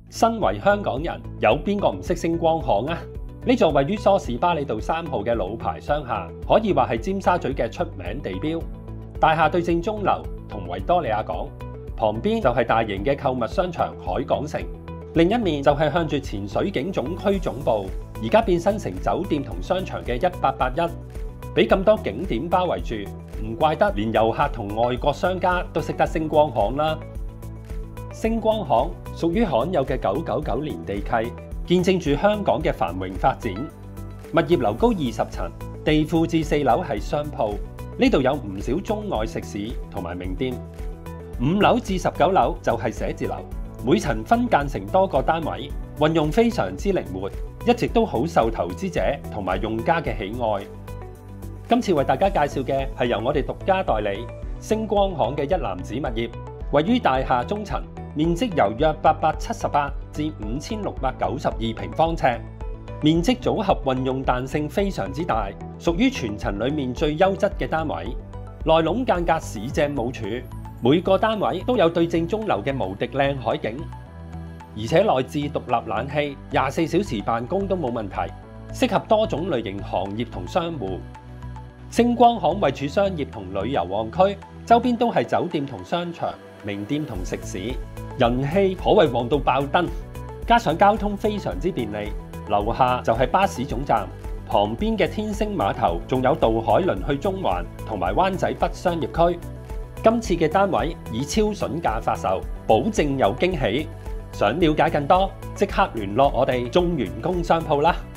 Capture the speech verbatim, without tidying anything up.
身為香港人，有邊個唔識星光行啊？呢座位於梳士巴利道三號嘅老牌商廈，可以話係尖沙咀嘅出名地標。大廈對正鐘樓同維多利亞港，旁邊就係大型嘅購物商場海港城，另一面就係向住前水警總區總部，而家變身成酒店同商場嘅一八八一，俾咁多景點包圍住，唔怪得連遊客同外國商家都識得星光行啦。星光行屬於罕有嘅九九九年地契，見證住香港嘅繁榮發展。物業樓高二十層，地庫至四樓係商鋪，呢度有唔少中外食肆同埋名店。五樓至十九樓就係寫字樓，每層分間成多個單位，運用非常之靈活，一直都好受投資者同埋用家嘅喜愛。今次為大家介紹嘅係由我哋獨家代理星光行嘅一籃子物業，位於大廈中層，面積由約八百七十八至五千六百九十二平方尺，面積組合運用彈性非常之大，屬於全層裡面最優質嘅單位。內籠間隔市正冇柱，每個單位都有對正鐘樓嘅無敵靚海景，而且內置獨立冷氣，廿四小時辦公都冇問題，適合多種類型行業同商戶。星光行位處商業同旅遊旺區，周邊都係酒店同商場、名店同食肆，人氣可謂旺到爆燈。加上交通非常之便利，樓下就係巴士總站，旁邊嘅天星碼頭仲有渡海輪去中環同埋灣仔北商業區。今次嘅單位以超筍價發售，保證有驚喜。想了解更多，即刻聯絡我哋中原工商鋪啦！